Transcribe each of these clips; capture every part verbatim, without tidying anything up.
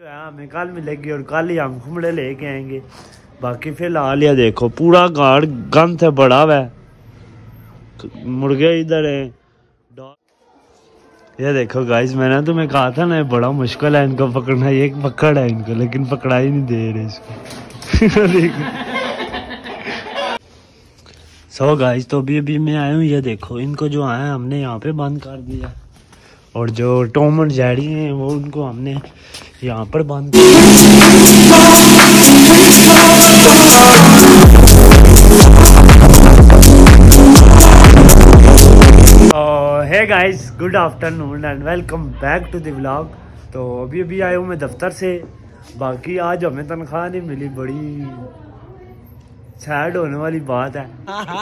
जो है हमें कल मिलेगी और कल ही हम घुमड़े लेके आएंगे। बाकी फिलहाल ये देखो पूरा गाड़ गंद है बड़ा हुआ है, मुर्गे इधर है। ये देखो गाइस, मैंने तुम्हें कहा था ना बड़ा मुश्किल है इनको पकड़ना, ये पकड़ है इनको लेकिन पकड़ा ही नहीं दे रहे इसको। सो गाइस, तो अभी अभी मैं आया हूँ, ये देखो इनको जो आया हमने यहाँ पे बंद कर दिया और जो टॉम और जेरी हैं वो उनको हमने यहाँ पर बंद किया। Hey guys, good afternoon and welcome back to the vlog. तो अभी अभी आया हूँ मैं दफ्तर से। बाकी आज हमें तनख्वाह नहीं मिली, बड़ी सैड होने वाली बात है।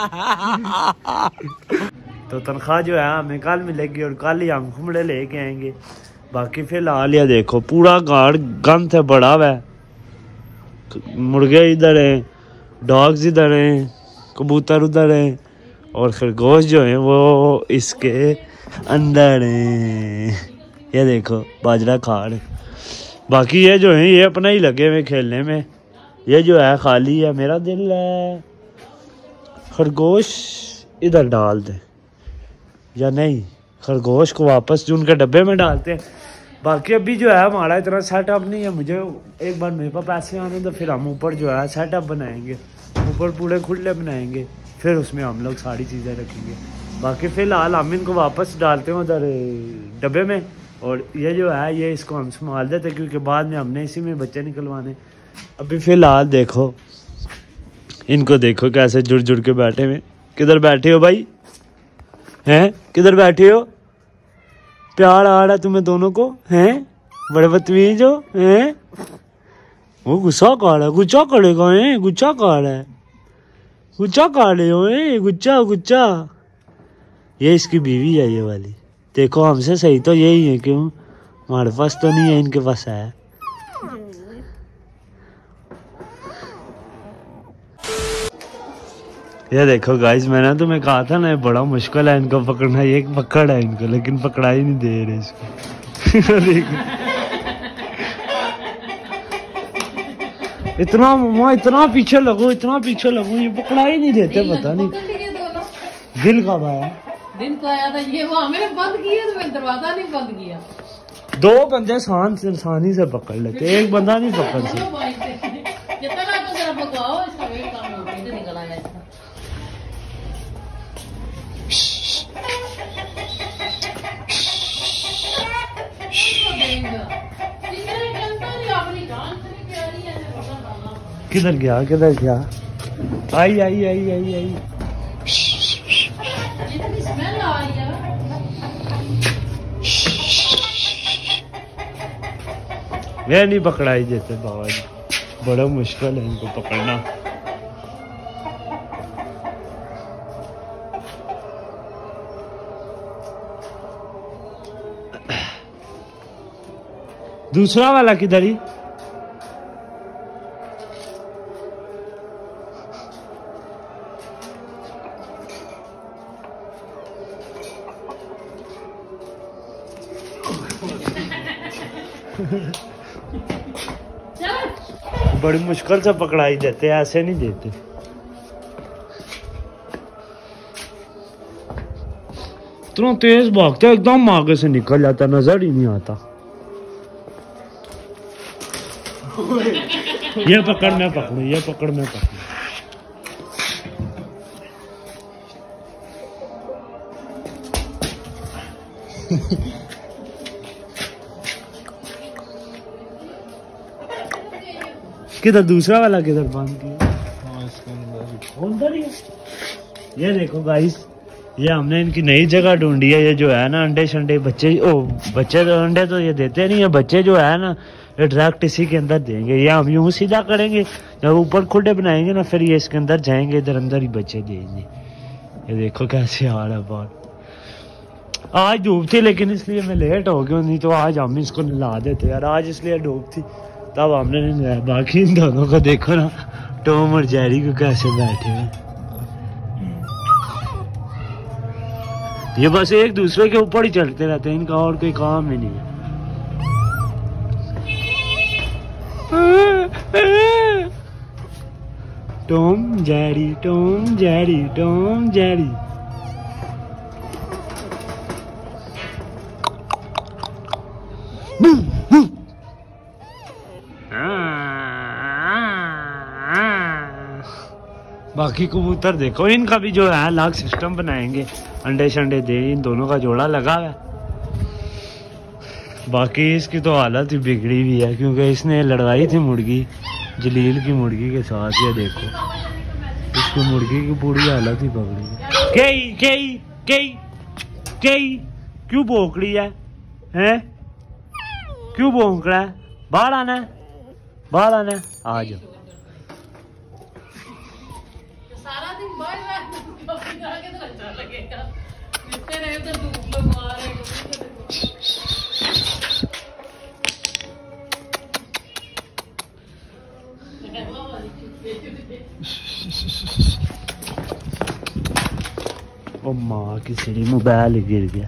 तो तनख्वाह जो है हमें कल मिलेगी और कल ही हम घुमड़े लेके आएंगे। बाकी फिलहाल ये देखो पूरा गाड़ गंद है बड़ा हुआ है, मुर्गे इधर हैं, डॉग्स इधर हैं, कबूतर उधर हैं और खरगोश जो हैं वो इसके अंदर हैं। ये देखो बाजरा खा रहे। बाकी ये जो हैं ये अपना ही लगे हुए खेलने में, ये जो है खाली है। मेरा दिल है खरगोश इधर डाल दे या नहीं, खरगोश को वापस जो उनके डब्बे में डालते हैं। बाकी अभी जो है हमारा इतना सेटअप नहीं है, मुझे एक बार मेरे पास पैसे आने तो फिर हम ऊपर जो है सेटअप बनाएंगे, ऊपर पूरे खुले बनाएंगे, फिर उसमें हम लोग सारी चीज़ें रखेंगे। बाकी फ़िलहाल हम इनको वापस डालते हैं उधर डब्बे में और ये जो है ये इसको हम संभाल देते हैं क्योंकि बाद में हमने इसी में बच्चे निकलवाने। अभी फ़िलहाल देखो इनको, देखो कैसे जुड़ जुड़ के बैठे हुए। किधर बैठे हो भाई, हैं किधर बैठे हो? प्यार आ रहा है तुम्हें दोनों को, हैं बड़े बदतमीज हो, हैं? वो गुस्सा कर रहा है, गुस्सा करेगा, हैं गुस्सा कर रहा है, गुस्सा कर रहे हो, हैं गुस्सा गुस्सा। ये इसकी बीवी है ये वाली, देखो हमसे सही तो यही है, क्यों हमारे पास तो नहीं है, इनके पास है। ये देखो गाइस, मैंने तुम्हें कहा था ना बड़ा मुश्किल है इनको पकड़ना, ये पकड़ है इनको लेकिन पकड़ा ही नहीं दे रहे इसको। इतना मम्मा इतना पीछे लगो, इतना पीछे लगो, ये पकड़ा ही नहीं देते, पता नहीं दिल कब आया। दिन तो आया था ये, वो हमें बंद किया तो मैंने दरवाजा नहीं बंद किया। दो बंदे आसान से आसानी से पकड़ लेते, एक बंदा नहीं पकड़ सकता। निकल आया इसका। किधर गया किधर गया? आई आई आई आई आई वे नहीं पकड़ाई देते बाबा जी, बड़ा मुश्किल है इनको पकड़ना। दूसरा वाला किधर ही? बड़ी मुश्किल से पकड़ाई देते, ऐसे नहीं देते। इतना तेज भागते एकदम आगे से निकल जाता, नजर ही नहीं आता। ये पकड़ मैं पकड़ू, ये पकड़ मैं पकड़ू। किधर दूसरा वाला किधर बंद किया? हाँ, इसके अंदर ही है। ये देखो गाइस, ये हमने इनकी नई जगह ढूंढी है। ये जो है ना अंडे शंडे बच्चे, ओ बच्चे तो अंडे तो ये देते नहीं है, बच्चे जो है ना ये डायरेक्ट इसी के अंदर देंगे। ये हम यूं सीधा करेंगे, जब ऊपर खुले बनाएंगे ना फिर ये इसके अंदर जाएंगे, इधर अंदर ही बच्चे देंगे। ये देखो कैसे आ रहा है बाहर। आज धूप थी लेकिन इसलिए मैं लेट हो गया, नहीं तो आज हम इसको नला देते यार। आज इसलिए धूप थी तब हमने नहीं नलाया। बाकी इन दोनों को देखो ना, टॉम और जेरी को कैसे बैठे हैं। ये बस एक दूसरे के ऊपर ही चलते रहते हैं, इनका और कोई काम ही नहीं है। Tom Jerry Tom Jerry Tom Jerry. बाकी कबूतर देखो, इनका भी जो है अलग सिस्टम बनाएंगे, अंडे शंडे दे, इन दोनों का जोड़ा लगा हुआ है। बाकी इसकी तो हालत ही बिगड़ी हुई है क्योंकि इसने लड़ाई थी मुर्गी जलील की मुर्गी के साथ। ये देखो इसकी मुर्गी की पूरी हालत ही पकड़ी है। कई कई कई कई क्यों भौंक रही है, हैं? क्यों भौंक रहा है? बाहर आना है, बाहर आना है, आ जाओ। सारा दिन बाहर जाके तो अच्छा लगेगा, जितने रहे तो धूप में मारे। ओ माँ की सीढ़ी मोबाइल गिर गया।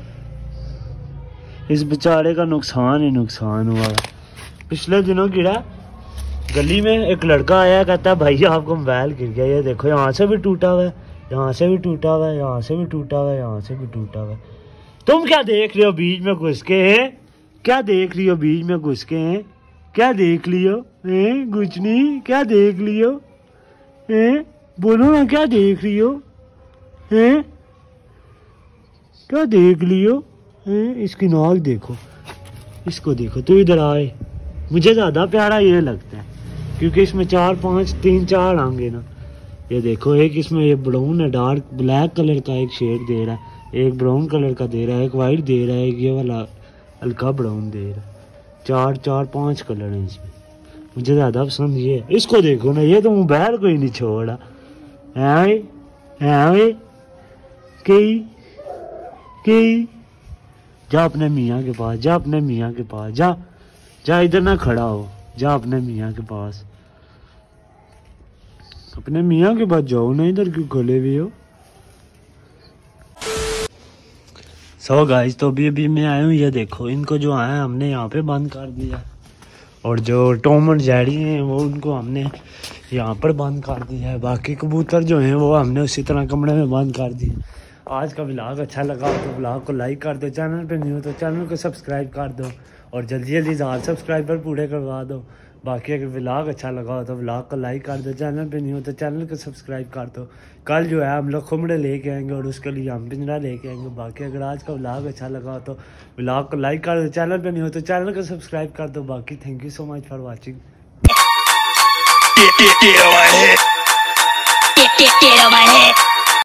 इस बेचारे का नुकसान ही नुकसान हुआ। पिछले दिनों गिरा गली में, एक लड़का आया कहता है भाई आपको मोबाइल गिर गया। ये देखो यहाँ से भी टूटा हुआ है, यहाँ से भी टूटा हुआ है, यहाँ से भी टूटा हुआ है, यहाँ से भी टूटा हुआ है। तुम क्या देख रहे हो बीच में घुस के हैं? क्या देख रही हो बीच में घुस के हैं? क्या देख लियो हैं? कुछ नहीं, क्या देख लियो हैं? बोलो ना, क्या देख रही हो हैं? क्या देख लियो हैं? इसकी नाक देखो, इसको देखो। तू इधर आए, मुझे ज़्यादा प्यारा ये लगता है क्योंकि इसमें चार पांच तीन चार आंगे ना। ये देखो, एक इसमें ये ब्राउन है, डार्क ब्लैक कलर का एक शेड दे रहा है, एक ब्राउन कलर का दे रहा है, एक वाइट दे रहा है, एक ये वाला हल्का ब्राउन दे रहा है। चार चार पांच कलर हैं इसमें। मुझे ज़्यादा पसंद ये है। इसको देखो ना, ये तो मोबाइल को ही नहीं छोड़ा है। है कई कई जा अपने मियाँ के पास, जा अपने मियाँ के पास, जा जा, इधर ना खड़ा हो, जा अपने मियाँ के पास, अपने मियाँ के पास जाओ ना, इधर क्यों खोले हुए हो। सो गाइस, तो अभी अभी मैं आया हूँ। ये देखो, इनको जो आया हमने यहाँ पे बंद कर दिया, और जो टॉम और जेरी हैं वो उनको हमने यहाँ पर बंद कर दिया है। बाकी कबूतर जो हैं वो हमने उसी तरह कमरे में बंद कर दिए। आज का व्लॉग अच्छा लगा तो व्लॉग को लाइक कर दो, चैनल पे नहीं हो तो चैनल को सब्सक्राइब कर दो, और जल्दी जल्दी ज़्यादा सब्सक्राइबर पूरे करवा दो। बाकी अगर व्लॉग अच्छा लगा हो तो व्लॉग को लाइक कर दो, चैनल पे नहीं हो तो चैनल को सब्सक्राइब कर दो। कल जो है हम लोग खुमड़े लेके आएंगे और उसके लिए हम पिंजरा लेके आएंगे। बाकी अगर आज का व्लॉग अच्छा लगा हो तो व्लॉग को लाइक कर दो, चैनल पे नहीं हो तो चैनल को सब्सक्राइब कर दो। बाकी thank you so much for watching. Get, get, get on my head. Get, get, get on my head.